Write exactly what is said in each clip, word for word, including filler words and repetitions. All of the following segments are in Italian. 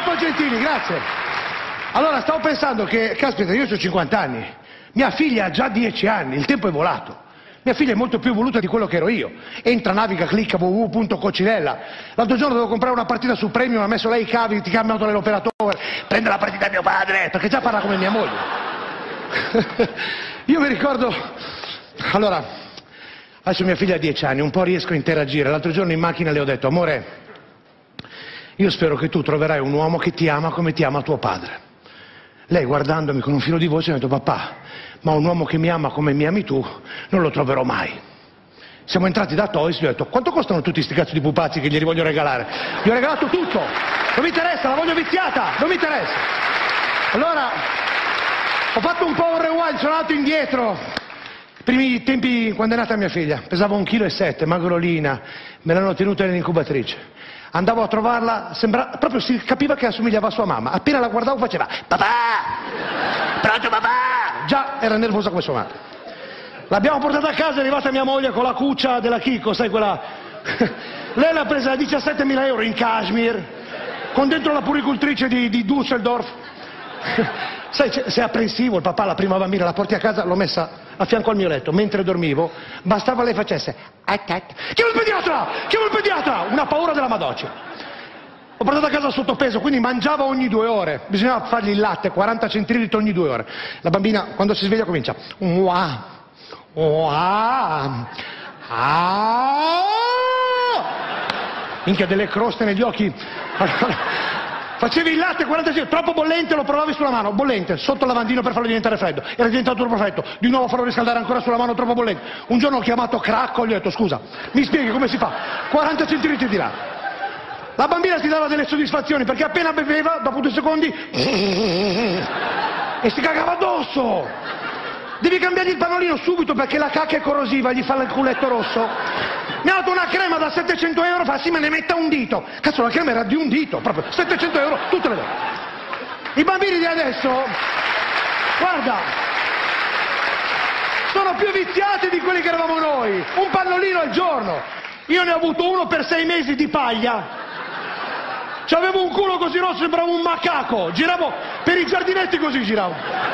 troppo gentili, grazie. Allora, stavo pensando che, caspita, io ho cinquanta anni, mia figlia ha già dieci anni, il tempo è volato. Mia figlia è molto più evoluta di quello che ero io. Entra, naviga, clicca, w w w punto coccinella. L'altro giorno dovevo comprare una partita su Premium, ha messo lei i cavi, ti cambia l'operatore, prende la partita a mio padre, perché già parla come mia moglie. Io mi ricordo... Allora, adesso mia figlia ha dieci anni, un po' riesco a interagire. L'altro giorno in macchina le ho detto, amore, io spero che tu troverai un uomo che ti ama come ti ama tuo padre. Lei, guardandomi con un filo di voce, mi ha detto, papà, ma un uomo che mi ama come mi ami tu non lo troverò mai. Siamo entrati da Toys, gli ho detto, quanto costano tutti sti cazzo di pupazzi che glieli voglio regalare? Gli ho regalato tutto, non mi interessa, la voglio viziata, non mi interessa. Allora, ho fatto un po' un rewind, sono andato indietro. I primi tempi, quando è nata mia figlia, pesava un chilo e sette, magrolina, me l'hanno tenuta nell'incubatrice. Andavo a trovarla, sembra, proprio si capiva che assomigliava a sua mamma. Appena la guardavo faceva, papà, pronto papà? Già era nervosa come sua madre. L'abbiamo portata a casa, è arrivata mia moglie con la cuccia della Kiko, sai quella... Lei l'ha presa a diciassettemila euro in cashmere, con dentro la puricultrice di, di Düsseldorf. Sai, sei apprensivo, il papà, la prima bambina, la porti a casa, l'ho messa a fianco al mio letto, mentre dormivo, bastava lei facesse attac. Chiamo il pediatra! Chiamo il pediatra! Una paura della Madoccia. Ho portato a casa sottopeso, quindi mangiava ogni due ore, bisognava fargli il latte, quaranta centilitri ogni due ore. La bambina, quando si sveglia, comincia Uah, uah, ah. Minchia, delle croste negli occhi. Facevi il latte quaranta centilitri, troppo bollente, lo provavi sulla mano, bollente, sotto il lavandino per farlo diventare freddo, era diventato troppo freddo, di nuovo farlo riscaldare ancora sulla mano, troppo bollente. Un giorno ho chiamato Cracco, gli ho detto, scusa, mi spieghi come si fa? quaranta centilitri di là. La bambina ti dava delle soddisfazioni, perché appena beveva, dopo due secondi, e si cagava addosso. Devi cambiargli il pannolino subito, perché la cacca è corrosiva, gli fa il culetto rosso. Mi ha dato una crema da settecento euro, fa sì, me ne metta un dito. Cazzo, la crema era di un dito, proprio, settecento euro, tutte le volte. I bambini di adesso, guarda, sono più viziati di quelli che eravamo noi. Un pannolino al giorno. Io ne ho avuto uno per sei mesi di paglia. C'avevo un culo così rosso, sembravo un macaco. Giravo per i giardinetti così, giravo.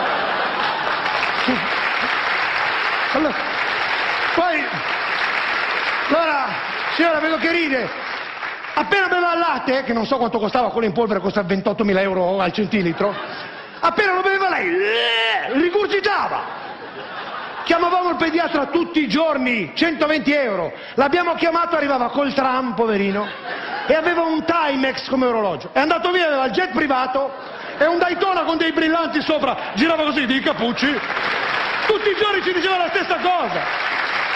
Allora, poi... Allora, signora, vedo che ride. Appena beveva il latte, che non so quanto costava, quello in polvere costa ventottomila euro al centilitro, appena lo beveva lei, rigurgitava. Chiamavamo il pediatra tutti i giorni, centoventi euro. L'abbiamo chiamato, arrivava col tram, poverino, e aveva un Timex come orologio. È andato via, aveva il jet privato e un Daytona con dei brillanti sopra, girava così, dei cappucci. Tutti i giorni ci diceva la stessa cosa.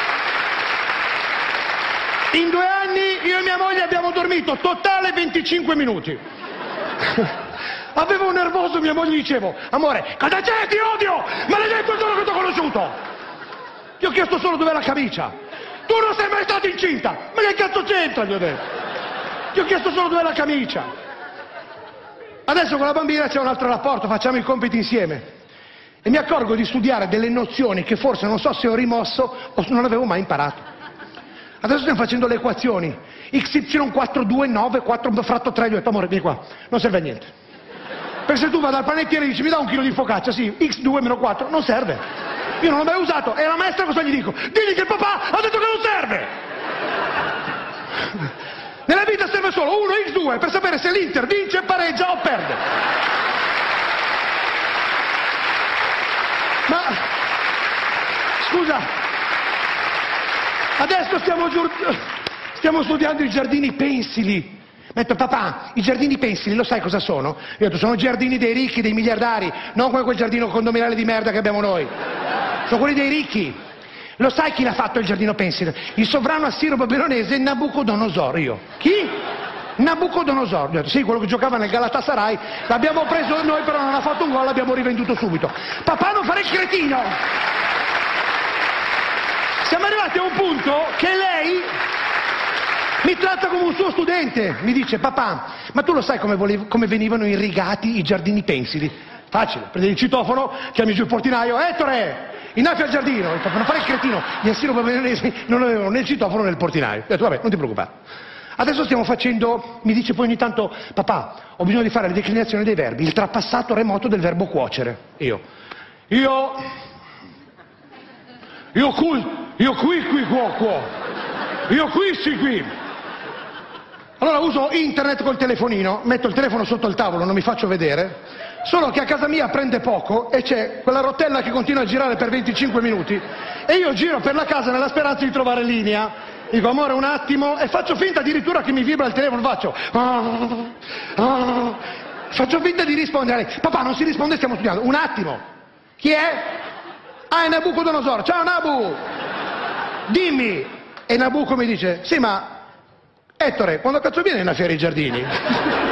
In due anni io e mia moglie abbiamo dormito totale venticinque minuti. Avevo un nervoso, mia moglie dicevo, amore, cosa c'è? Ti odio! Maledetto il giorno che ti ho conosciuto! Ti ho chiesto solo dov'è la camicia. Tu non sei mai stato incinta! Ma che cazzo c'entra? Gli ho detto. Ti ho chiesto solo dov'è la camicia. Adesso con la bambina c'è un altro rapporto, facciamo i compiti insieme. E mi accorgo di studiare delle nozioni che forse non so se ho rimosso o non avevo mai imparato. Adesso stiamo facendo le equazioni. X Y quattro due nove quattro fratto tre. Gli ho detto, amore, vieni qua, non serve a niente. Perché se tu vai dal panettiere e dici, mi dà un chilo di focaccia, sì, X due meno quattro, non serve. Io non l'ho mai usato. E la maestra cosa gli dico? Digli che il papà ha detto che non serve. Nella vita serve solo uno X due per sapere se l'Inter vince, pareggia o perde. Ma, scusa, adesso stiamo, stiamo studiando i giardini pensili. Mi ha detto, papà, i giardini pensili lo sai cosa sono? Io ho detto, sono i giardini dei ricchi, dei miliardari, non come quel giardino condominiale di merda che abbiamo noi. Sono quelli dei ricchi. Lo sai chi l'ha fatto il giardino pensile? Il sovrano assiro-babilonese Nabucodonosor. Io. Chi? Nabucodonosor. Ho detto, sì, quello che giocava nel Galatasaray. L'abbiamo preso noi, però non ha fatto un gol, l'abbiamo rivenduto subito. Papà, non fare il cretino! Siamo arrivati a un punto che lei mi tratta come un suo studente. Mi dice, papà, ma tu lo sai come, volevo, come venivano irrigati i giardini pensili? Facile, prendi il citofono, chiami giù il portinaio, Ettore, innaffia il giardino. Non fare il cretino, gli assiro-babilonesi non avevano né il citofono né il portinaio. Ho detto, vabbè, non ti preoccupare. Adesso stiamo facendo, mi dice poi ogni tanto, papà, ho bisogno di fare le declinazioni dei verbi, il trapassato remoto del verbo cuocere. Io, io, io qui, io qui, qui, cuoco, io qui, sì, qui. Allora uso internet col telefonino, metto il telefono sotto il tavolo, non mi faccio vedere, solo che a casa mia prende poco e c'è quella rotella che continua a girare per venticinque minuti e io giro per la casa nella speranza di trovare linea. Dico, amore, un attimo, e faccio finta addirittura che mi vibra il telefono, faccio... Ah, ah, faccio finta di rispondere. Papà, non si risponde, stiamo studiando. Un attimo. Chi è? Ah, è Nabucodonosor. Ciao, Nabu! Dimmi. E Nabucco mi dice, sì, ma... Ettore, quando cazzo viene una fiera ai giardini?